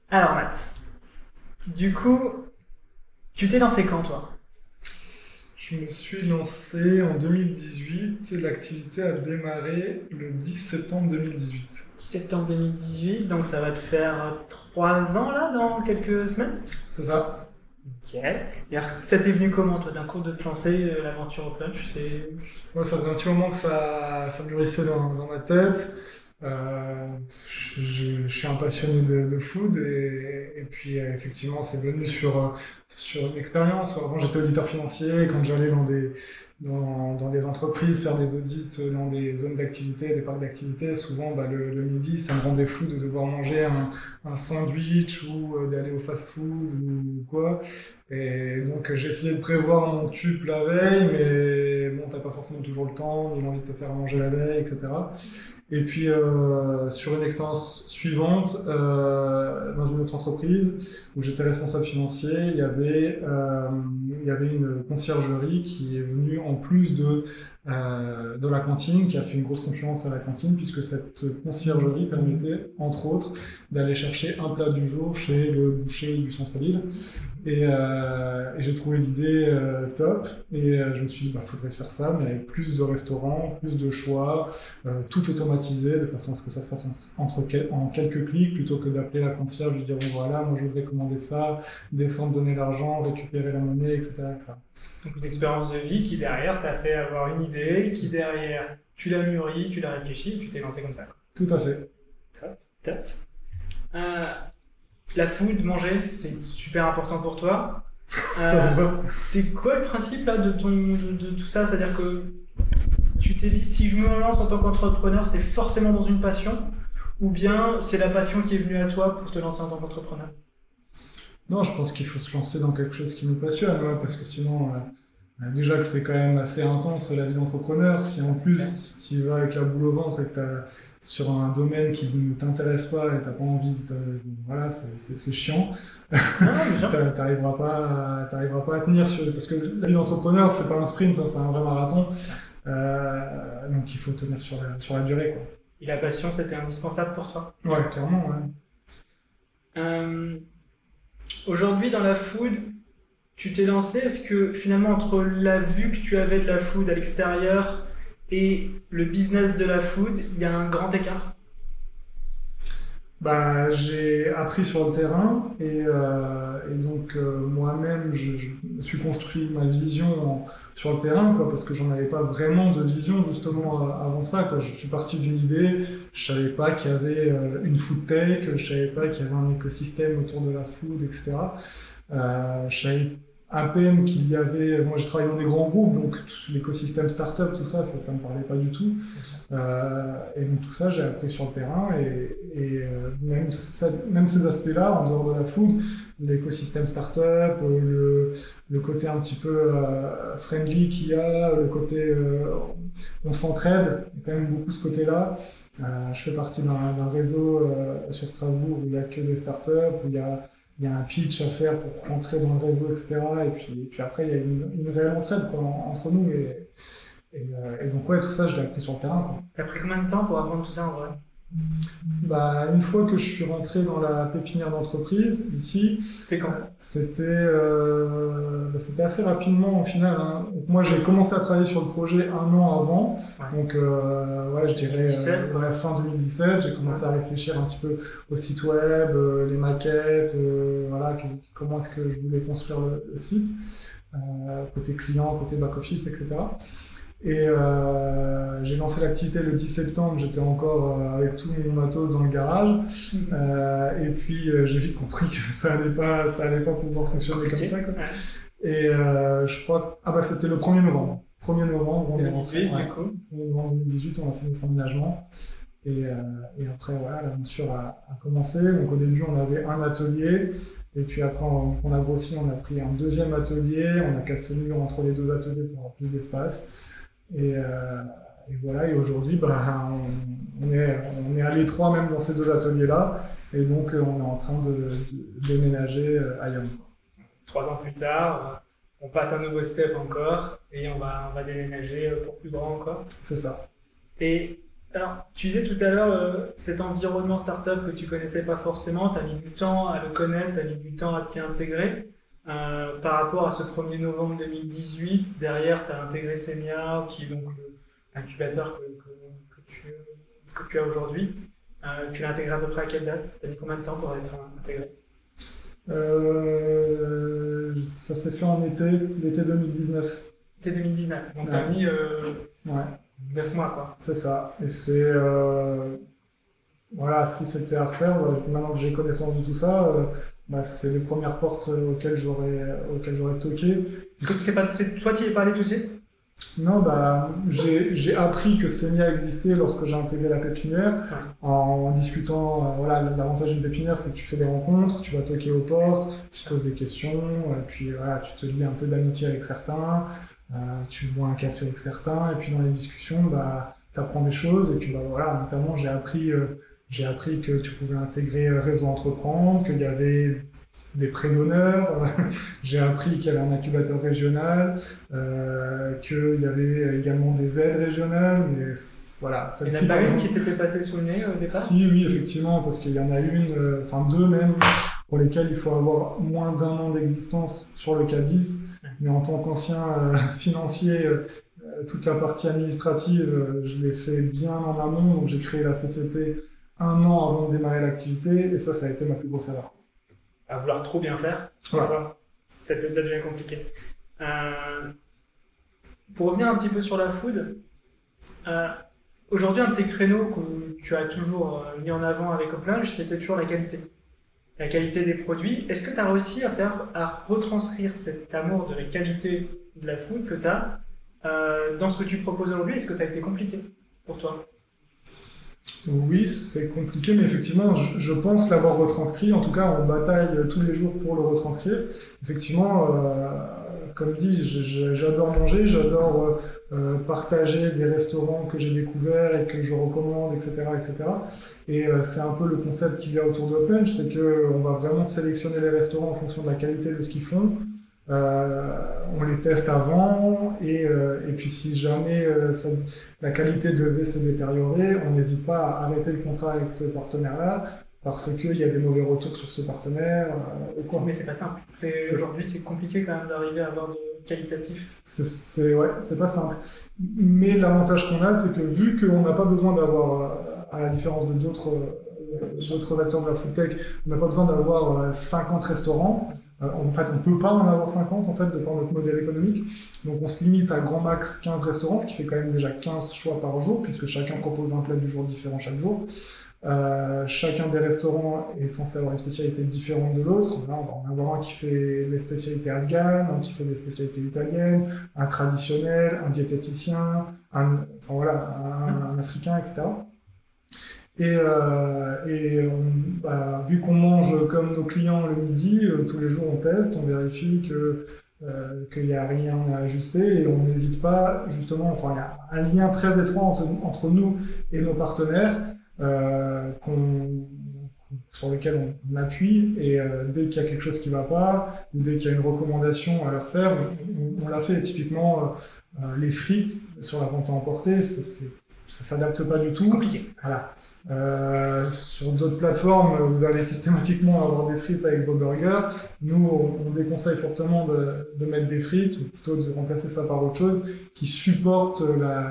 Alors Matt, du coup, tu t'es lancé quand toi? Je me suis lancé en 2018 et l'activité a démarré le 10 septembre 2018. 10 septembre 2018, donc ça va te faire 3 ans là dans quelques semaines? C'est ça. Nickel. Et alors, ça t'est venu comment toi d'un coup de te lancer l'aventure au plunge? Moi, ça faisait un petit moment que ça mûrissait dans ma tête. Euh, je suis un passionné de food et puis effectivement, c'est venu sur une expérience. Avant, j'étais auditeur financier. Quand j'allais dans des entreprises faire des audits dans des zones d'activité, des parcs d'activité, souvent le midi, ça me rendait fou de devoir manger un sandwich ou d'aller au fast-food ou quoi. Et donc j'ai essayé de prévoir mon tube la veille, mais bon, t'as pas forcément toujours le temps, ni l'envie de te faire manger la veille, etc. Et puis sur une expérience suivante, dans une autre entreprise où j'étais responsable financier, il y avait une conciergerie qui est venue en plus de la cantine, qui a fait une grosse concurrence à la cantine, puisque cette conciergerie permettait, entre autres, d'aller chercher un plat du jour chez le boucher du centre-ville. Et j'ai trouvé l'idée top, et je me suis dit, bah, faudrait faire ça, mais avec plus de restaurants, plus de choix, tout automatisé, de façon à ce que ça se fasse en quelques clics, plutôt que d'appeler la concierge, lui dire, bon voilà, moi je voudrais commander ça, descendre, donner l'argent, récupérer la monnaie, etc. etc. Donc une expérience de vie qui derrière t'a fait avoir une idée, qui derrière tu l'as mûri, tu l'as réfléchi, et tu t'es lancé comme ça. Tout à fait. Top, top. Euh, la food, manger, c'est super important pour toi. Ça se voit. C'est quoi le principe là de tout ça? C'est-à-dire que tu t'es dit si je me lance en tant qu'entrepreneur, c'est forcément dans une passion, ou bien c'est la passion qui est venue à toi pour te lancer en tant qu'entrepreneur? Non, je pense qu'il faut se lancer dans quelque chose qui nous passionne, ouais, parce que sinon, déjà que c'est quand même assez intense la vie d'entrepreneur, si en plus tu y vas avec la boule au ventre et que tu sur un domaine qui ne t'intéresse pas et t'as pas envie, voilà, c'est chiant. Non, non, déjà. T'arriveras pas à tenir sur, parce que la vie d'entrepreneur, c'est pas un sprint, hein, c'est un vrai marathon. Donc il faut tenir sur la durée, quoi. Et la passion, c'était indispensable pour toi. Ouais, clairement, ouais. Euh, Aujourd'hui, dans la food, tu t'es lancé. Est-ce que finalement, entre la vue que tu avais de la food à l'extérieur et le business de la food, il y a un grand écart? Bah, j'ai appris sur le terrain et donc moi-même je me suis construit ma vision sur le terrain quoi parce que j'en avais pas vraiment de vision justement avant ça quoi. Je suis parti d'une idée, je savais pas qu'il y avait une food tech, je savais pas qu'il y avait un écosystème autour de la food etc. Je savais à peine qu'il y avait, moi j'ai travaillé dans des grands groupes donc l'écosystème startup tout ça, ça me parlait pas du tout. Et donc tout ça, j'ai appris sur le terrain et même ces aspects-là, en dehors de la food, l'écosystème startup, le côté un petit peu friendly qu'il y a, le côté on s'entraide, il y a quand même beaucoup ce côté-là. Je fais partie d'un réseau sur Strasbourg où il n'y a que des startups, où il y a un pitch à faire pour rentrer dans le réseau, etc. Et puis après, il y a une réelle entraide quoi, entre nous. Et donc, ouais, tout ça, je l'ai appris sur le terrain, quoi. T'as pris combien de temps pour apprendre tout ça en vrai? Bah, une fois que je suis rentré dans la pépinière d'entreprise, ici, C'était quand? c'était assez rapidement au final, hein. Donc, moi, j'ai commencé à travailler sur le projet un an avant. Ouais. Donc, ouais, je dirais 2017. ouais, fin 2017, j'ai commencé à réfléchir un petit peu au site web, les maquettes, voilà, comment est-ce que je voulais construire le site, côté client, côté back-office, etc. Et j'ai lancé l'activité le 10 septembre, j'étais encore avec tout mon matos dans le garage. Et puis j'ai vite compris que ça allait pas pouvoir fonctionner comme ça, quoi. Ouais. Et je crois, ah bah c'était le 1er novembre. 1er novembre, on est rentré. 2018, Ouais. du coup. 1er novembre 2018, on a fait notre emménagement. Et après, voilà, l'aventure a commencé. Donc au début, on avait un atelier. Et puis après, on a grossi, on a pris un deuxième atelier. On a cassé le mur entre les deux ateliers pour avoir plus d'espace. Et voilà, et aujourd'hui, bah, on est à l'étroit même dans ces deux ateliers-là, et donc on est en train de déménager ailleurs. 3 ans plus tard, on passe un nouveau step encore et on va déménager pour plus grand encore. C'est ça. Et Alors, tu disais tout à l'heure, cet environnement startup que tu connaissais pas forcément, tu as mis du temps à le connaître, tu as mis du temps à t'y intégrer. Par rapport à ce 1er novembre 2018, derrière, tu as intégré Semia, qui est donc l'incubateur que tu as aujourd'hui. Tu l'as intégré à peu près à quelle date? Tu as mis combien de temps pour être intégré? Ça s'est fait en l'été 2019. C'était 2019, donc tu as Ouais. mis Ouais, 9 mois, quoi. c'est ça. Et c'est voilà, si c'était à refaire, maintenant que j'ai connaissance de tout ça, c'est les premières portes auxquelles j'aurais toqué. Est-ce que toi, tu y es pas allé tout de suite? Non, j'ai appris que Semia existait lorsque j'ai intégré la pépinière, Ouais. en discutant. Voilà, l'avantage d'une pépinière, c'est que tu fais des rencontres, tu vas toquer aux portes, tu te poses des questions, et puis voilà, tu te lis un peu d'amitié avec certains, tu bois un café avec certains, et puis dans les discussions, tu apprends des choses, et puis voilà, notamment j'ai appris que tu pouvais intégrer Réseau Entreprendre, qu'il y avait des prêts d'honneur, j'ai appris qu'il y avait un incubateur régional, qu'il y avait également des aides régionales, mais voilà, Il n'y en celle-ci a par pas une exemple. qui t'était passée sous le nez au départ? Si, oui, effectivement, parce qu'il y en a une, enfin deux même, pour lesquelles il faut avoir moins d'1 an d'existence sur le CABIS, mais en tant qu'ancien financier, toute la partie administrative, je l'ai fait bien en amont, donc j'ai créé la société 1 an avant de démarrer l'activité, et ça a été ma plus grosse erreur. À vouloir trop bien faire, Ouais. parfois, ça devient compliqué. Pour revenir un petit peu sur la food, aujourd'hui, un de tes créneaux que tu as toujours mis en avant avec Oplunge, c'était toujours la qualité. La qualité des produits. Est-ce que tu as réussi à retranscrire cet amour de la qualité de la food que tu as dans ce que tu proposes aujourd'hui? Est-ce que ça a été compliqué pour toi? Oui, c'est compliqué, mais effectivement, je pense l'avoir retranscrit. En tout cas, on bataille tous les jours pour le retranscrire. Effectivement, comme dit, j'adore manger, j'adore partager des restaurants que j'ai découverts et que je recommande, etc., etc. Et c'est un peu le concept qu'il y a autour de Oplunge, c'est qu'on va vraiment sélectionner les restaurants en fonction de la qualité de ce qu'ils font. On les teste avant et puis si jamais la qualité devait se détériorer, on n'hésite pas à arrêter le contrat avec ce partenaire-là parce qu'il y a des mauvais retours sur ce partenaire ou quoi. Mais c'est pas simple. Aujourd'hui, c'est compliqué quand même d'arriver à avoir de qualitatif. Ouais, c'est pas simple. Mais l'avantage qu'on a, c'est que vu qu'on n'a pas besoin d'avoir, à la différence de d'autres acteurs de la food tech, on n'a pas besoin d'avoir 50 restaurants. En fait, on ne peut pas en avoir 50 en fait, de par notre modèle économique. Donc on se limite à grand max 15 restaurants, ce qui fait quand même déjà 15 choix par jour, puisque chacun propose un plat du jour différent chaque jour. Chacun des restaurants est censé avoir une spécialité différente de l'autre. Là, on va en avoir un qui fait des spécialités afghanes, un qui fait des spécialités italiennes, un traditionnel, un diététicien, un africain, etc. Vu qu'on mange comme nos clients le midi, tous les jours on teste, on vérifie qu'il n'y a rien à ajuster et on n'hésite pas, justement, enfin il y a un lien très étroit entre nous et nos partenaires sur lequel on appuie et dès qu'il y a quelque chose qui ne va pas ou dès qu'il y a une recommandation à leur faire, on l'a fait. Typiquement, les frites sur la vente à emporter, ça s'adapte pas du tout. C'est compliqué. Voilà. Sur d'autres plateformes, vous allez systématiquement avoir des frites avec vos burgers. Nous, on déconseille fortement de mettre des frites, ou plutôt de remplacer ça par autre chose qui supporte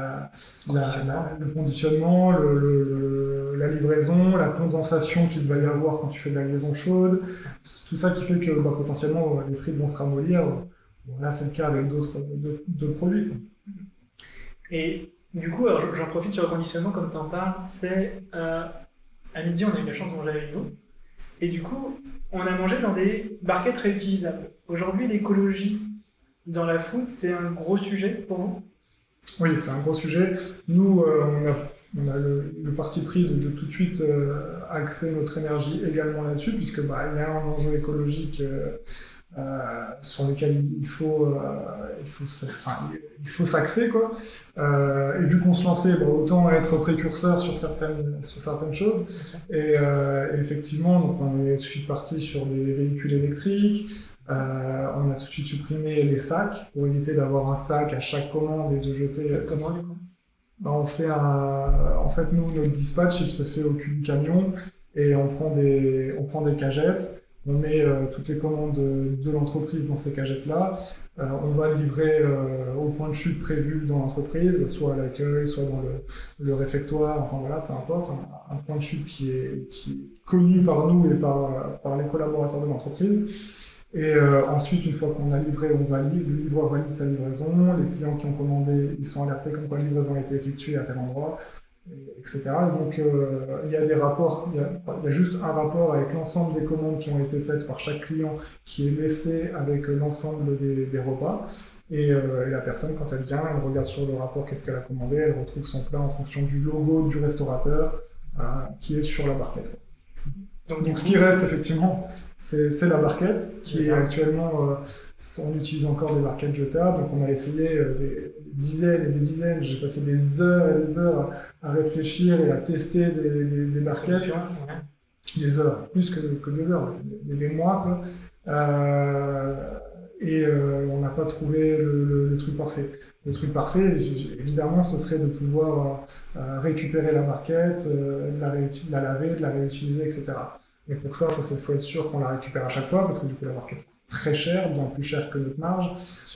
le conditionnement, la livraison, la condensation qu'il va y avoir quand tu fais de la liaison chaude. Tout ça qui fait que potentiellement les frites vont se ramollir. Bon, là, c'est le cas avec d'autres produits, quoi. Et du coup, alors j'en profite sur le conditionnement, comme tu en parles, c'est à midi, on a eu la chance de manger avec vous. Et du coup, on a mangé dans des barquettes réutilisables. Aujourd'hui, l'écologie dans la food, c'est un gros sujet pour vous? Oui, c'est un gros sujet. Nous, on a le parti pris de tout de suite axer notre énergie également là-dessus, puisque il y a un enjeu écologique sur lequel il faut s'axer, quoi. Et vu qu'on se lançait, autant être précurseur sur certaines choses. Et effectivement, donc on est tout de suite parti sur des véhicules électriques. On a tout de suite supprimé les sacs pour éviter d'avoir un sac à chaque commande et de jeter. Faites comment du coup? bah, on fait en fait, nous, notre dispatch, il se fait au cul du camion et on prend des cagettes, on met toutes les commandes de l'entreprise dans ces cagettes-là. On va livrer au point de chute prévu dans l'entreprise, soit à l'accueil, soit dans le réfectoire, enfin voilà, peu importe, un point de chute qui est connu par nous et par les collaborateurs de l'entreprise. Et ensuite, une fois qu'on a livré, on valide, le livreur valide sa livraison, les clients qui ont commandé, ils sont alertés comme quoi la livraison a été effectuée à tel endroit, etc. Donc il y a des rapports, il y a juste un rapport avec l'ensemble des commandes qui ont été faites par chaque client qui est laissé avec l'ensemble des repas. Et la personne, quand elle vient, elle regarde sur le rapport qu'est-ce qu'elle a commandé, elle retrouve son plat en fonction du logo du restaurateur qui est sur la barquette. Donc ce qui reste effectivement, c'est la barquette qui est actuellement, on utilise encore des barquettes jetables, donc on a essayé des dizaines et des dizaines, j'ai passé des heures et des heures à réfléchir et à tester des barquettes, des heures, plus que des heures, des mois quoi. On n'a pas trouvé le truc parfait. Le truc parfait, évidemment, ce serait de pouvoir récupérer la barquette, de la laver, de la réutiliser, etc. Mais pour ça, il faut être sûr qu'on la récupère à chaque fois, parce que du coup, la barquette coûte très cher, bien plus cher que notre marge.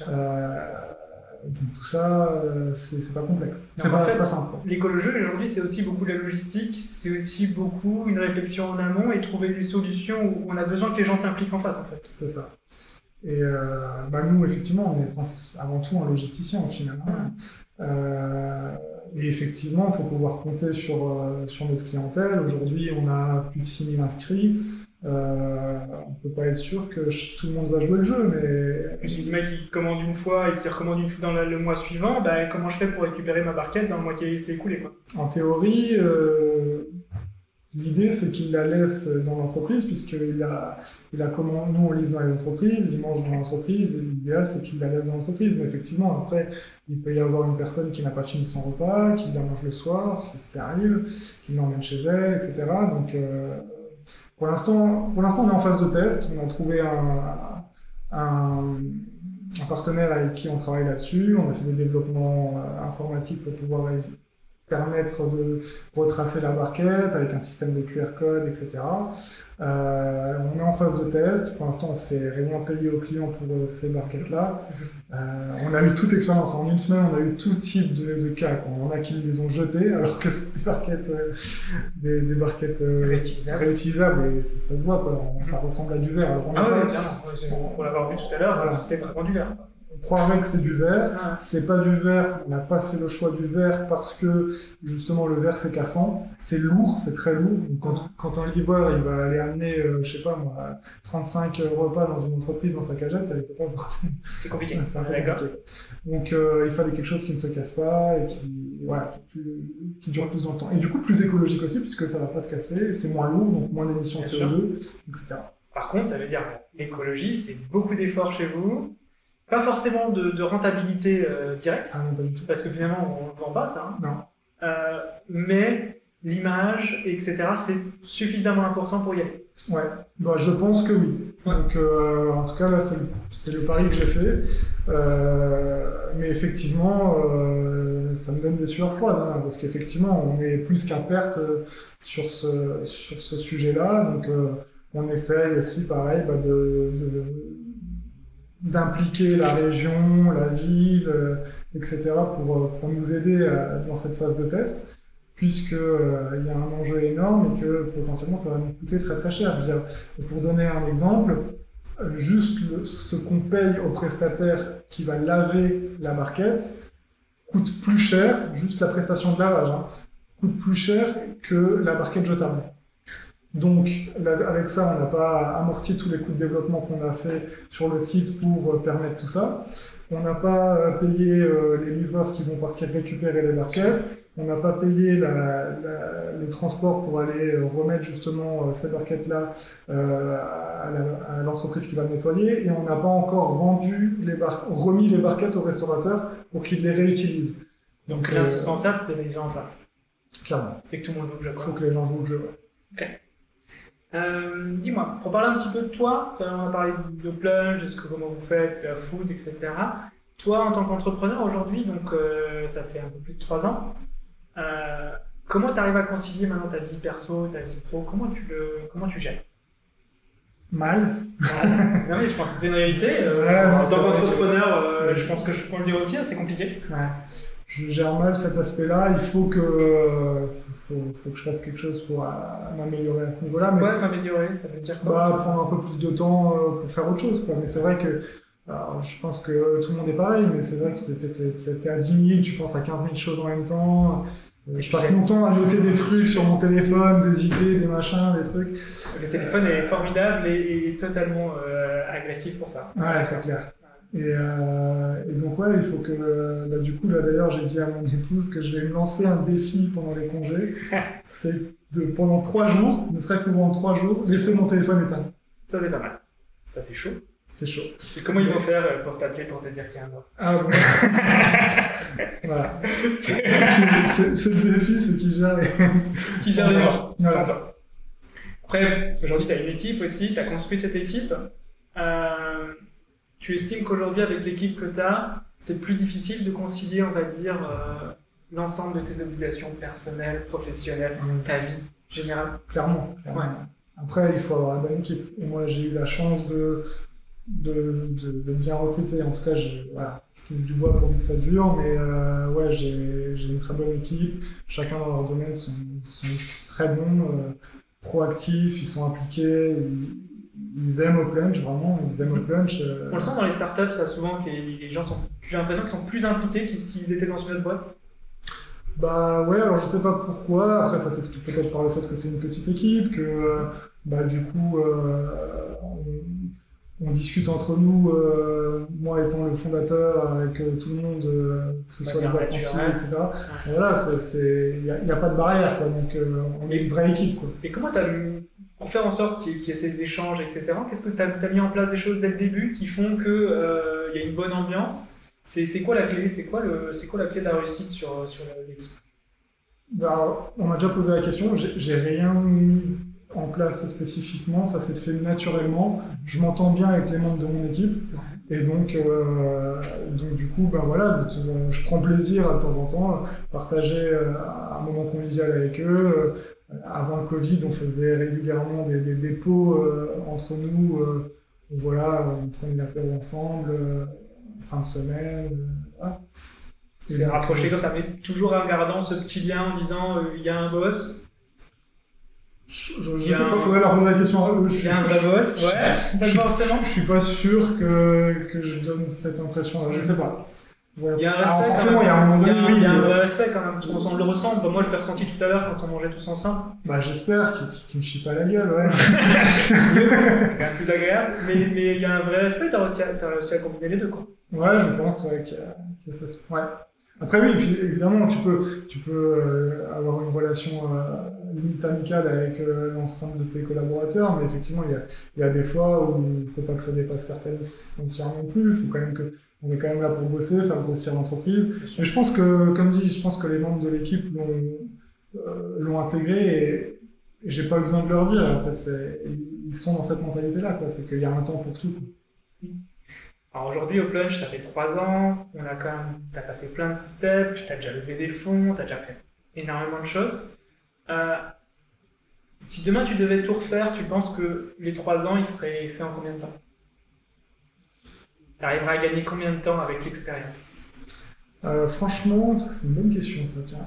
Donc tout ça, c'est pas complexe. C'est pas simple. L'écologie aujourd'hui, c'est aussi beaucoup de la logistique, c'est aussi beaucoup une réflexion en amont et trouver des solutions où on a besoin que les gens s'impliquent en face, en fait. C'est ça. Et nous, effectivement, on est avant tout un logisticien, finalement. Et effectivement, il faut pouvoir compter sur notre clientèle. Aujourd'hui, on a plus de 6000 inscrits. On ne peut pas être sûr que tout le monde va jouer le jeu, mais... Si le mec il commande une fois et qu'il recommande une fois dans le mois suivant, bah, comment je fais pour récupérer ma barquette dans le mois qui s'est écoulé, quoi? En théorie, l'idée, c'est qu'il la laisse dans l'entreprise, puisqu'il a commandé, nous on livre dans les entreprises, il mange dans l'entreprise, l'idéal c'est qu'il la laisse dans l'entreprise, mais effectivement, après, il peut y avoir une personne qui n'a pas fini son repas, qui la mange le soir, ce qui arrive, qui l'emmène chez elle, etc. Donc, pour l'instant, on est en phase de test, on a trouvé un partenaire avec qui on travaille là-dessus, on a fait des développements informatiques pour pouvoir permettre de retracer la barquette avec un système de QR code, etc. On est en phase de test. Pour l'instant, on ne fait rien payer aux clients pour ces barquettes-là. On a eu toute expérience. En une semaine, on a eu tout type de cas. On en a qui les ont jetées, alors que c'est des barquettes réutilisables. Et ça se voit, quoi. Ça ressemble à du verre. Alors, clairement. Pour l'avoir vu tout à l'heure, c'était vraiment du verre. On croirait que c'est du verre, c'est pas du verre, on n'a pas fait le choix du verre parce que justement le verre c'est cassant, c'est lourd, c'est très lourd. Donc, quand un livreur il va aller amener, je sais pas moi, 35 repas dans une entreprise dans sa cagette, il peut pas porter. C'est compliqué. C'est un peu compliqué. Donc il fallait quelque chose qui ne se casse pas et qui dure plus dans le temps. Et du coup plus écologique aussi puisque ça va pas se casser, c'est moins lourd, donc moins d'émissions CO2, etc. Par contre, ça veut dire l'écologie, c'est beaucoup d'efforts chez vous. Pas forcément de rentabilité directe, non, pas du tout. Parce que finalement on ne vend pas ça. Non. Mais l'image, etc., c'est suffisamment important pour y aller. Ouais, je pense que oui. Ouais. Donc en tout cas là c'est le pari que j'ai fait. Mais effectivement ça me donne des sueurs froides, hein, parce qu'effectivement on est plus qu'à perte sur ce sujet-là. Donc on essaye aussi pareil d'impliquer la région, la ville, etc. pour nous aider dans cette phase de test, puisqu'il y a un enjeu énorme et que potentiellement ça va nous coûter très très cher. Je veux dire, pour donner un exemple, juste ce qu'on paye au prestataire qui va laver la barquette coûte plus cher, juste la prestation de lavage, coûte plus cher que la barquette jetable. Donc, avec ça, on n'a pas amorti tous les coûts de développement qu'on a fait sur le site pour permettre tout ça. On n'a pas payé les livreurs qui vont partir récupérer les barquettes. On n'a pas payé le transport pour aller remettre justement ces barquettes-là à l'entreprise qui va le nettoyer. Et on n'a pas encore remis les barquettes au restaurateur pour qu'il les réutilise. Donc l'indispensable, c'est les gens en face. Clairement. C'est que tout le monde joue le jeu. Il faut que les gens jouent le jeu. Ok. Dis-moi, pour parler un petit peu de toi, on a parlé de plunge, comment vous faites, la food, etc. Toi, en tant qu'entrepreneur aujourd'hui, donc ça fait un peu plus de 3 ans, Comment tu arrives à concilier maintenant ta vie perso, ta vie pro? Comment tu gères? Mal. Non mais je pense que c'est une réalité. En tant qu'entrepreneur, je pense que je peux le dire aussi, c'est compliqué. Ouais. Je gère mal cet aspect-là. Il faut que je fasse quelque chose pour m'améliorer à ce niveau-là. C'est quoi m'améliorer? Ça veut dire quoi? Prendre un peu plus de temps pour faire autre chose, quoi. Mais c'est vrai que je pense que tout le monde est pareil, mais c'est vrai que t'es à 10 000, tu penses à 15 000 choses en même temps. Je passe mon temps à noter des trucs sur mon téléphone, des idées, des machins, des trucs. Le téléphone est formidable et totalement agressif pour ça. Ouais, c'est clair. Et donc ouais, il faut que du coup là d'ailleurs j'ai dit à mon épouse que je vais me lancer un défi pendant les congés. C'est pendant 3 jours, ne serait-ce que pendant 3 jours, laisser mon téléphone éteint. Ça c'est pas mal. Ça c'est chaud. C'est chaud. Et comment ils vont faire pour t'appeler pour te dire qu'il y a un mort? Ah bon. Voilà. C'est le défi, c'est qui gère les morts. Voilà. Après, aujourd'hui, tu as une équipe aussi, tu as construit cette équipe. Tu estimes qu'aujourd'hui, avec l'équipe que tu as, c'est plus difficile de concilier, on va dire, l'ensemble de tes obligations personnelles, professionnelles, ta vie générale? Clairement. Ouais. Après, il faut avoir la bonne équipe. Et moi, j'ai eu la chance de bien recruter. En tout cas, voilà, je touche du bois pourvu que ça dure, mais ouais, j'ai une très bonne équipe. Chacun dans leur domaine sont très bons, proactifs, ils sont impliqués, ils aiment au plunge, vraiment, ils aiment au plunge. On le sent dans les startups, ça souvent, que les gens j'ai l'impression qu'ils sont plus impliqués que s'ils étaient dans une autre boîte. Bah ouais, alors je sais pas pourquoi. Après, ça s'explique peut-être par le fait que c'est une petite équipe, que du coup, on discute entre nous, moi étant le fondateur, avec tout le monde, que ce soit les apprentis, etc. Ouais. Voilà, il n'y a pas de barrière, quoi, donc on est une vraie équipe, quoi. Et comment pour faire en sorte qu'il y ait ces échanges, etc., qu'est-ce que tu as mis en place des choses dès le début qui font qu'il y a une bonne ambiance? C'est quoi la clé? C'est quoi la clé de la réussite sur l'équipe? On m'a déjà posé la question, j'ai rien mis en place spécifiquement, ça s'est fait naturellement. Je m'entends bien avec les membres de mon équipe, et donc du coup, voilà, je prends plaisir de temps en temps à partager un moment convivial avec eux. Avant le Covid, on faisait régulièrement des dépôts entre nous. Voilà, on prenait l'apéro ensemble, fin de semaine. Voilà. C'est rapproché comme ça, mais toujours en gardant ce petit lien en disant il y a un boss. Je sais pas, faudrait leur poser la question à eux. Il y a un vrai boss, ouais, pas forcément. Je suis pas sûr que je donne cette impression-là, je sais pas. Ouais. Il y a un respect. Alors forcément, il y a un moment donné, il y a un vrai respect quand même, parce qu'on le ressent. Moi, je l'ai ressenti tout à l'heure quand on mangeait tous ensemble. J'espère qu'ils me chient pas la gueule, ouais. C'est quand même plus agréable, mais il y a un vrai respect, t'as réussi à combiner les deux, quoi. Ouais, je pense, ouais, ouais. Après oui, évidemment, tu peux avoir une relation limite amicale avec l'ensemble de tes collaborateurs, mais effectivement, il y a des fois où il ne faut pas que ça dépasse certaines frontières non plus. Il faut quand même on est quand même là pour bosser, faire grossir l'entreprise. Mais je pense que, comme dit, les membres de l'équipe l'ont intégré et j'ai pas besoin de leur dire. En fait, ils sont dans cette mentalité-là, quoi. C'est qu'il y a un temps pour tout, quoi. Alors aujourd'hui, au Plunge, ça fait 3 ans, t'as passé plein de steps, t'as déjà levé des fonds, t'as déjà fait énormément de choses. Si demain tu devais tout refaire, tu penses que les 3 ans, ils seraient faits en combien de temps? T'arriveras à gagner combien de temps avec l'expérience? Franchement, c'est une bonne question, ça, tiens.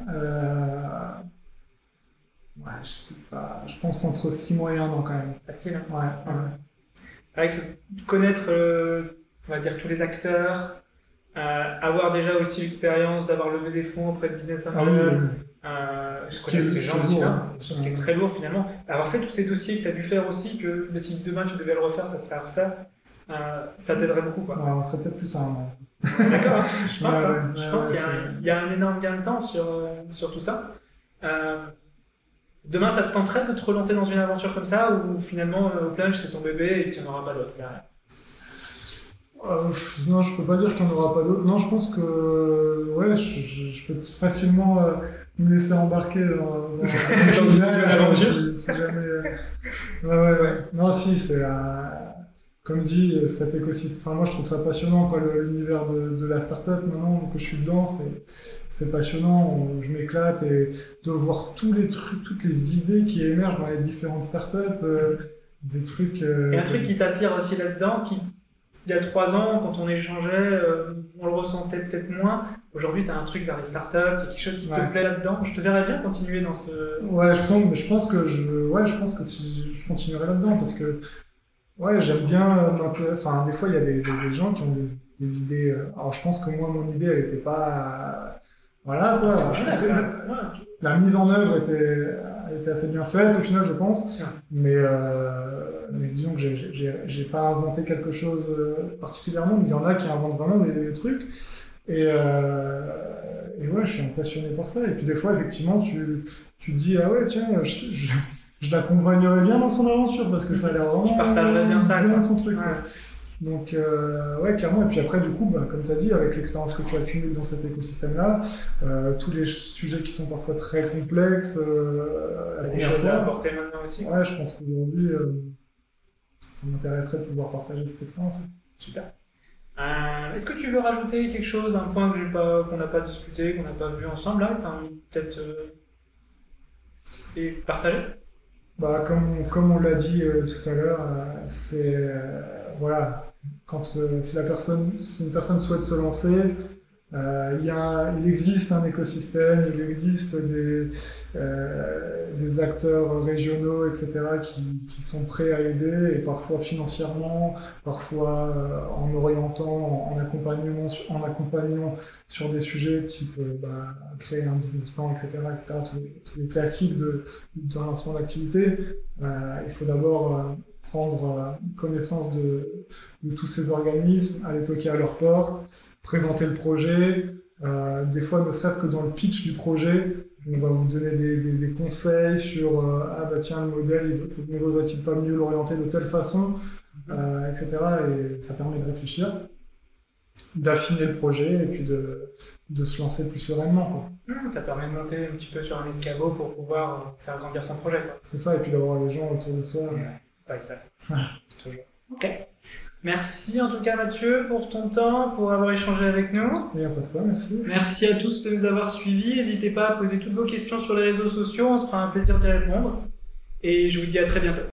Ouais, je sais pas, je pense entre 6 mois et 1 an quand même. Facile, hein? Ouais. Avec connaître... on va dire tous les acteurs, avoir déjà aussi l'expérience d'avoir levé des fonds auprès de Business Angel, je connais ces gens aussi là, chose qui est très lourd finalement. Avoir fait tous ces dossiers que tu as dû faire aussi, que si demain tu devais le refaire, ça serait à refaire, ça t'aiderait beaucoup, quoi. Ouais, on serait peut-être plus à un an. D'accord, hein, je pense qu'il y a un énorme gain de temps sur tout ça. Demain, ça te tenterait de te relancer dans une aventure comme ça, où finalement, au Plunge, c'est ton bébé et tu n'en auras pas d'autre derrière? Non, je peux pas dire qu'il n'y en aura pas d'autres. Non, je pense que ouais, je peux facilement me laisser embarquer dans une aventure. Si jamais. Ouais. Non, si, c'est comme dit, cet écosystème, enfin, moi je trouve ça passionnant, quoi, l'univers de la startup maintenant que je suis dedans, c'est passionnant, je m'éclate et de voir tous les trucs, toutes les idées qui émergent dans les différentes startups, des trucs. Et un truc qui t'attire aussi là-dedans, il y a 3 ans, quand on échangeait, on le ressentait peut-être moins. Aujourd'hui, tu as un truc vers les startups, il y a quelque chose qui te plaît là-dedans. Je te verrais bien continuer dans ce. Ouais, je pense que je continuerai là-dedans parce que ouais, j'aime bien. Enfin, des fois, il y a des gens qui ont des idées. Alors, je pense que moi, mon idée, elle n'était pas. Voilà, quoi. La mise en œuvre était assez bien faite, au final, je pense. Ouais. Mais disons que j'ai pas inventé quelque chose particulièrement, mais il y en a qui inventent vraiment des trucs. Et ouais, je suis impressionné par ça. Et puis, des fois, effectivement, tu te dis, ah ouais, tiens, je l'accompagnerais bien dans son aventure parce que ça a l'air vraiment. Je partagerais bien ça. Bien son truc. Ouais. Donc, ouais, clairement. Et puis après, du coup, bah, comme tu as dit, avec l'expérience que tu accumules dans cet écosystème-là, tous les sujets qui sont parfois très complexes, des choses à apporter maintenant aussi. Ouais, je pense qu'aujourd'hui, ça m'intéresserait de pouvoir partager cette expérience. Super. Est-ce que tu veux rajouter quelque chose, un point qu'on n'a pas discuté, qu'on n'a pas vu ensemble là, que tu as envie peut-être et partager? Bah, comme on l'a dit tout à l'heure, c'est voilà, si une personne souhaite se lancer, il existe un écosystème, il existe des acteurs régionaux, etc., qui sont prêts à aider, et parfois financièrement, parfois en orientant, en accompagnant sur des sujets type créer un business plan, etc., tous les classiques d'un lancement d'activité. Il faut d'abord prendre connaissance de tous ces organismes, aller toquer à leur porte, présenter le projet, des fois ne serait-ce que dans le pitch du projet, on va vous donner des conseils sur ah bah tiens, le modèle, ne vaudrait-il pas mieux l'orienter de telle façon, etc. Et ça permet de réfléchir, d'affiner le projet et puis de se lancer plus sereinement, quoi. Ça permet de monter un petit peu sur un escabeau pour pouvoir faire grandir son projet, quoi. C'est ça, et puis d'avoir des gens autour de soi. Pas être ça. Toujours. Ok. Merci en tout cas Mathieu pour ton temps, pour avoir échangé avec nous. Il n'y a pas de quoi, merci. Merci à tous de nous avoir suivis. N'hésitez pas à poser toutes vos questions sur les réseaux sociaux, on se fera un plaisir d'y répondre. Et je vous dis à très bientôt.